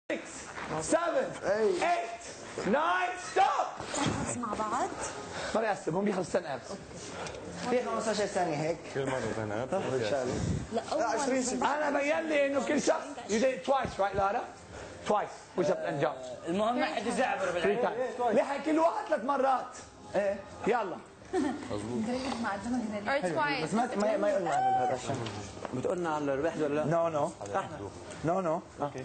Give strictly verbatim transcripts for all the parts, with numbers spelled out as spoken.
six, seven, eight, nine, stop. نخلص مع بعض. ما بيحسب هم بيخلص عشرة ابس. في خمسة عشر ثانية هيك. كل مرة بنات. لا أول أنا بين لي إنه كل شخص you did it twice right لارا؟ twice push up and jump. المهم ما حد يزعبر بالعين. لحق كل واحد ثلاث مرات. إيه يلا. نقرب مع الدمى or twice. بس ما ما ما يقولنا على هذا عشان بتقولنا على الواحد ولا لا؟ نو نو نو نو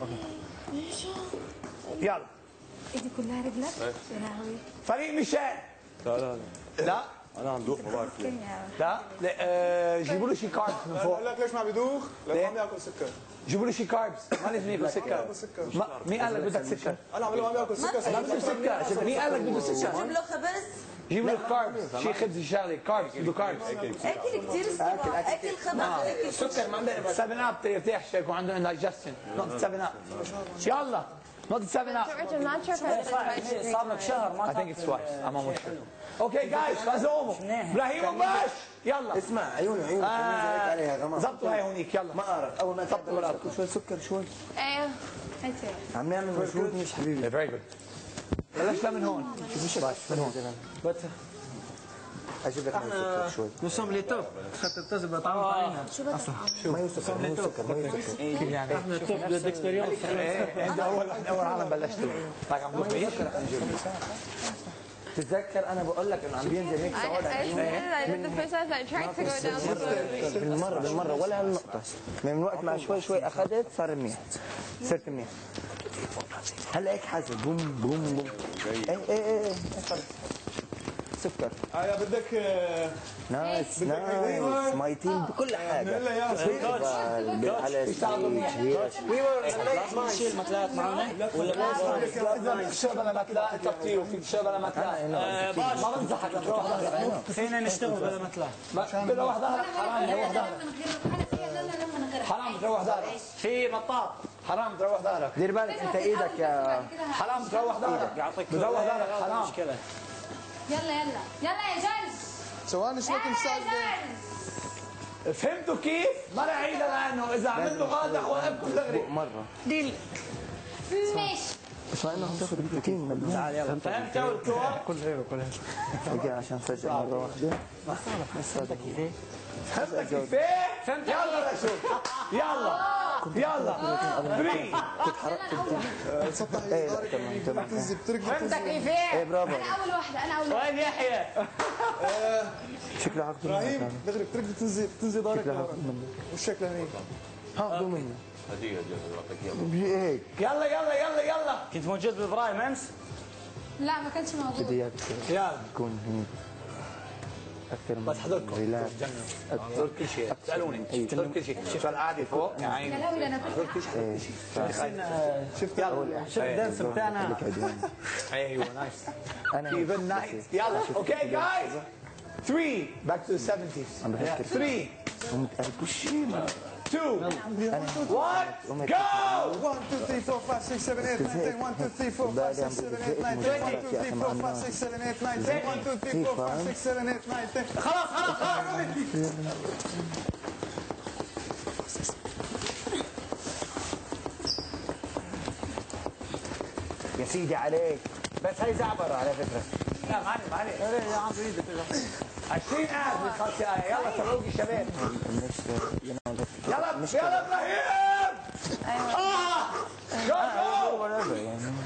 يلا. ايدي كلها رجلك. يا لهوي. فريق ميشيل. لا لا لا لا انا عم دوق ما بعرف ليه. لا لا آه، جيبوا له شي كاربس من فوق. بقول لك ليش ما بدوخ؟ لانه عم ياكل سكر. جيبوا له شي كاربس ما لازم ياكل سكر. ما- مين قال لك بدك سكر؟ انا عم عم ياكل سكر. لا بده سكر. مين قال لك بده جيب سكر؟ له خبز. جيبوا له كاربس شي خبز شغله كاربس بده كاربس. اكل كثير صعب. اكل خبز اكل سكر ما بقدر سفن اب ترتاح شوي يكون عنده اندايجستشن نقطة سفن اب يلا نقطة سفن اب Richard, I'm not sure if I did it twice. صار لك شهر ما I think it's twice أما مشكلة اوكي جايز فازوموا ابراهيم وباش يلا اسمع عيوني عيوني هيك عليها غمام. ظبطوا هاي هونيك يلا ما أعرف أول ما تحط ورقة شوي سكر شوي. ايوه هاتي. عم نعمل مجهود مش حبيبي. very good بلشنا من هون باش من هون أجيب لك سكر شوي. Nous sommes les top. خاطر تزبط طعمها. شو بدك؟ ما يسكر ما يسكر ما يسكر. كيف يعني؟ احنا توب بالاكسبيرينس. ايه انت اول اول عالم بلشت طيب عم تدوق تتذكر أنا بقول لك إنه عم بينزل هيك I, صعود I على did it. I did the first time. I tried to go down slowly. بالمرة بالمرة ولا هالنقطة. من وقت ما شوي شوي أخذت صار منيح. صرت منيح. هلا هيك حاسس بوم بوم بوم. إيه إيه إيه سكر. اه يا بدك نايس نايس مايتين بكل حاجة. على لازم نشيل متلات معنا ولا اذا في شغله ما تلاقي تبطيء وفي شغله ما تلاقي ما بنصحك تروح ظهرك فينا نشتغل بدل متلات. تروح ظهرك حرام تروح ظهرك حرام تروح ظهرك في مطاط. حرام تروح ظهرك دير بالك انت ايدك يا حرام تروح ظهرك يعطيك تروح ظهرك حرام مشكلة. يلا يلا يلا يا جرج. ثواني شو بدك يلا نساعد؟ يا جرج. فهمتوا كيف؟ ما رح اعيدها لانه اذا عملتوا غلط رح اوقفكم دغري مرة. ديل. ماشي. بس مع انه عم تاخذ روتين تعال يلا. فهمت الكور؟ كل هيك كل هيك عشان فجأة مرة واحدة. فهمتك كيف؟ فهمت يلا رشوق يلا يلا ثلاثة كنت حرقت سطح ايه لا تمام تمام. تنزل بتركض فهمتك كيف؟ ايه برافو. انا اول واحده انا اول واحده. وين يحيى؟ شكله عقد ابراهيم دغري بتركض تنزل تنزل ضهرك لورا وشك لهنيك. هاخذوا منه هديه هديه هيك. يلا يلا يلا يلا كنت موجود بابراهيم امس؟ لا ما كانش موجود. بدي اياك يلا تكون هيك اكثر من بس حضركم ريلاكس. حضرت كل شيء سالوني حضرت كل شيء شوف القعده فوق يا يا عيني لهوي ده انا كنت حضرت كل شيء شفت يلا شفت الدرس بتاعنا. ايوه نايس انا even nice يلا اوكي جايز ثلاثة back to the seventies عم بفكر ثلاثة كل شيء two one go واحد اثنين ثلاثة أربعة خمسة ستة سبعة ثمانية واحد اثنين ثلاثة أربعة خمسة ستة سبعة ثمانية واحد اثنين ثلاثة أربعة خمسة ستة سبعة ثمانية واحد اثنين ثلاثة أربعة خمسة ستة سبعة ثمانية خلاص خلاص يا سيدي عليك. بس هي زعبرة على فكرة. لا معلش معلش عشرين قاعد بالخلص يلا تروقي شباب يلا يلا ابراهيم اه جو جو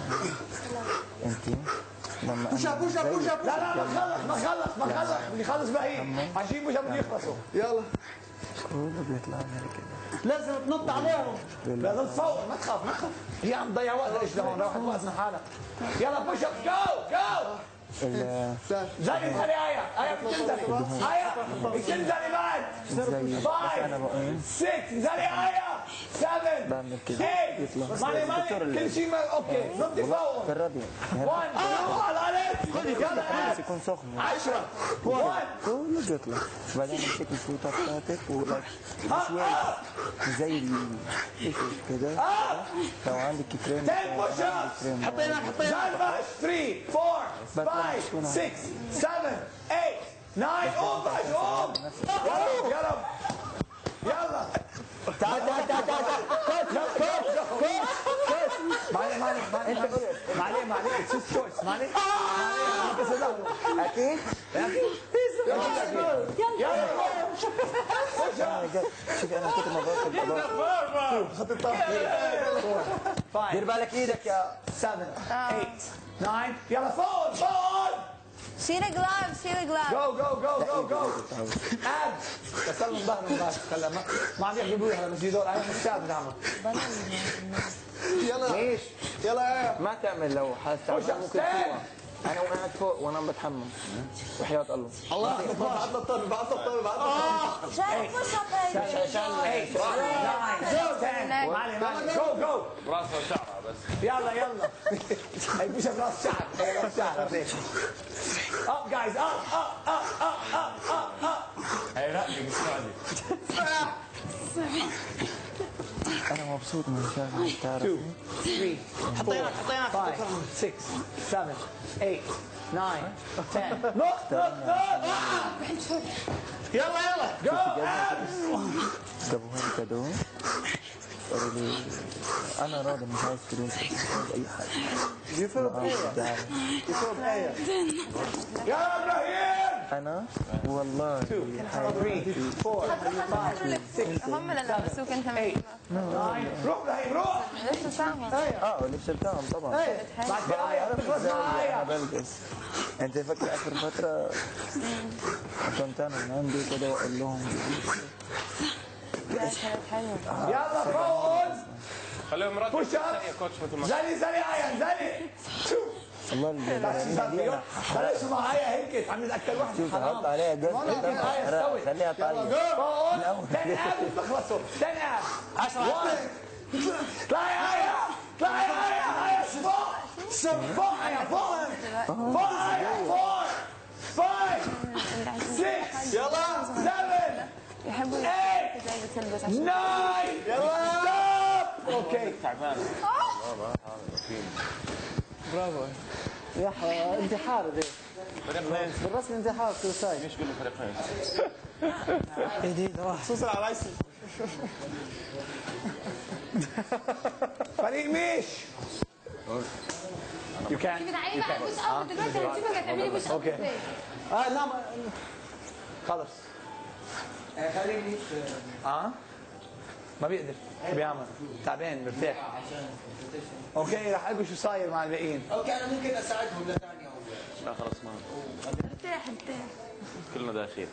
انت لما بوش اب بوش اب بوش اب لا لا ما خلص ما خلص ما خلص بدي خلص ابراهيم عشرين مش بدي يخلصوا يلا كله بيطلع هيك. لازم تنط عليهم. لازم تصور ما تخاف ما تخاف هي عم تضيع وقت ايش لهون روح توازن حالك يلا بوش اب جو جو زي زي آية آية بتنزلي آية بتنزلي بعد five six زي آية seven eight ماني ماني كل شيء اوكي نطي فوق جربي. one على عليك يلا بس يكون سخن. عشرة one كله بيطلع. بعدين امسك الفوطة بتاعتك ولايك شوي زي ايش كده. لو عندك كريم ten push ups حطينا حطينا. جان باش three four five six seven eight nine قوم باش قوم يلا يلا يلا تعال تعال تعال تعال كوتش كوتش كوتش معلش عليه ما عليه ما عليه ما عليه ما عليه اتس تشويس ما عليه اكيد يلا شوف انا كنت مبسوط خط الطرف دير بالك ايدك يا seven eight nine يلا فول فول شيل جلافز شيل جلافز. جو جو جو جو جو اد تسلم ظهرهم بس خلى ما ما عم يحجبوا هلا بس يدور انا مش قادر اعمل يلا ليش؟ يلا يا ما تعمل لو حاسس تعبان ممكن تروح انا وقاعد فوق وانا بتحمم وحياة الله الله بعد الطرب بعد الطرب بعد الطرب شايف بوش اب هاي. معلي معلي جو جو راسها وشعرها بس. يلا يلا هي مش براس شعر هي راس شعر up guys up up up up up up up هي رقبة السعودي. انا مبسوط من شغلي تعرف two three حطيناك حطيناك five six seven eight nine ten نط نط نط يلا يلا جو جابوا هون كادو قالوا لي انا راضي مش عايز فلوس مش عايز اي حاجه يفرق ايه يفرق ايه يلا ابراهيم انا والله three four five six هم اللي لبسوك انت من eight nine روح ابراهيم روح لسه سامع. اه لبس بتاعهم طبعا بعد كده تخلص انا معايا بلبس انت فاكر اخر فتره كنت انا من عندي كده واقول لهم كانت حلوه. يلا فوز خليهم مرتب Push up. يا كوتش مثل ما زلي زلي عيا زلي والله اللي بلاش معايا هيك عم اكثر واحد شوف حط عليها جزء خليها طيب فوز تنقل تخلصوا تنقل عشرة اطلعي عيا اطلعي عيا عيا فوق فوق عيا فوق فوق عيا فوق فايف سكس يلا سفن يحبوا eight زي بتلبس عشان nine يلا ستوب اوكي تعبان. برافو يا ح- انتحار ذي فريقين. بالرسم انتحار سوسايد. ليش قلنا فريقين؟ جديد واحد خصوصا على عيسى فريق ميش يو كان بتعالي بقى بوش اب دلوقتي هنشوفك هتعملي بوش اب أوكي. ازاي. اه لا ما- خلص خليني اه ما بيقدر بيعمل تعبان مرتاح اوكي رح اقول شو صاير مع الباقيين اوكي انا ممكن اساعدهم لثانيه لا خلاص ما ارتاح ارتاح. كلنا داخل.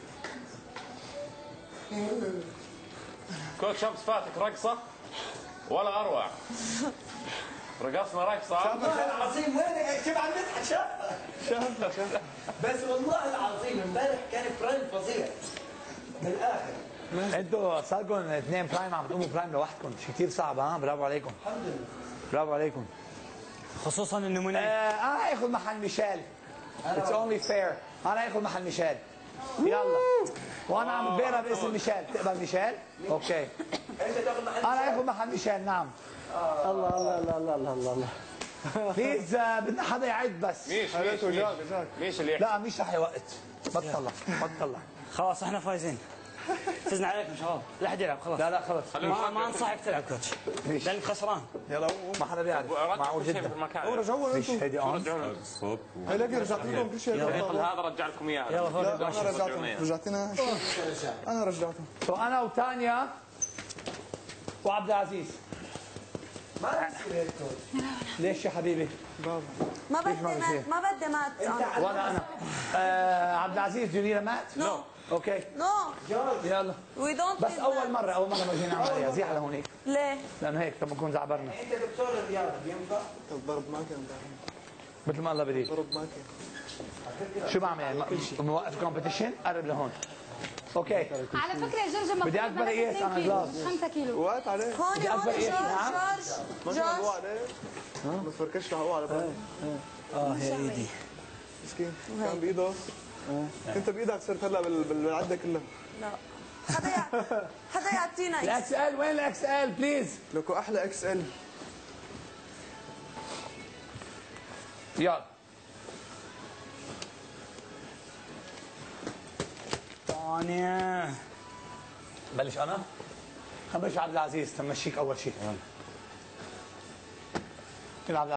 كوتش شمس فاتك رقصة ولا أروع. رقصنا رقصة. والله العظيم وين شوف عم نضحك شافها شافها شافها بس والله العظيم امبارح كان فريند فظيع بالاخر انتوا صار لكم اثنين برايم عم تقوموا برايم لوحدكم شيء كثير صعب ها برافو عليكم الحمد لله برافو عليكم خصوصا انه آه منى انا هاخذ محل ميشيل اتس اونلي فير انا هاخذ محل ميشيل يلا وانا عم بيرها باسم ميشيل تقبل ميشيل اوكي انت تاخذ محل انا هاخذ محل ميشيل نعم الله الله الله الله الله الله الله بليز آه بدنا حدا يعد بس ميش ميش ميش ميش اللي يحكي. لا مش رح يوقت ما تطلع ما تطلع خلاص احنا فايزين فزنا عليكم شباب لا حد يلعب خلاص لا لا خلص ما, ما انصحك تلعب كوتش ليش؟ لانك خسران يلا ما حدا بيعرف معقول رجعوا كل شيء جدا في المكان. رجعوا ليش انتم هيدي اون رجعونا. هي لقي رجعت لكم كل شيء الفريق هذا رجع لكم اياه. يلا فوق لا انا رجعتهم رجعتنا انا رجعتهم سو انا وتانيا وعبد العزيز ما رح يصير هيك كوتش ليش يا حبيبي؟ ما ليش بدي ما بصير؟ مات ما بدي مات انا. ولا انا آه عبد العزيز do you need a mat؟ نو اوكي نو يلا وي دونت. بس اول مره اول مره ما جينا نعمل عليها زيح لهونيك ليه؟ لانه هيك طب بكون زعبرنا انت دكتور الرياضه بينفع ضرب معك مثل ما الله بديك ضرب معك شو بعمل؟ موقف كومبيتيشن قرب لهون اوكي على فكره يا جورج المفروض بدي أكبر قياس أنا جلاس. خمسة كيلو. وقعت عليه هون بدي هون أكبر إيه؟ جورج نعم. جورج ما شاء الله جورج. عليه ما تفركش رح اوقع على بالي اه هي ايدي مسكين كان بايده انت بايدك صرت هلا بال- بالعده كلها لا حدا يع- حدا يعطينا إكس. الاكس ال وين الاكس ال بليز لكو احلى اكس ال يلا ثانية بلش انا خلينا نبلش عبد العزيز تمشيك اول شيء تلعب